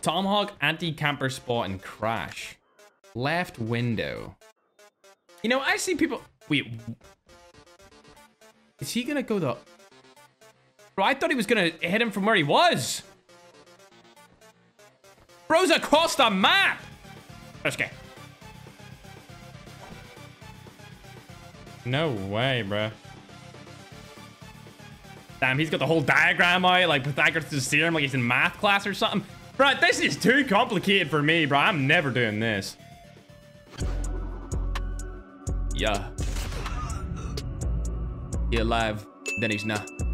Tomahawk, anti-camper spot, and crash. Left window. You know, I see people... Wait. Is he gonna go the... Bro, I thought he was gonna hit him from where he was. Bro's across the map. Okay. No way, bro. Damn, he's got the whole diagram out, like Pythagoras' theorem, like he's in math class or something. Bro, this is too complicated for me, bro. I'm never doing this. Yeah. He alive, then he's not.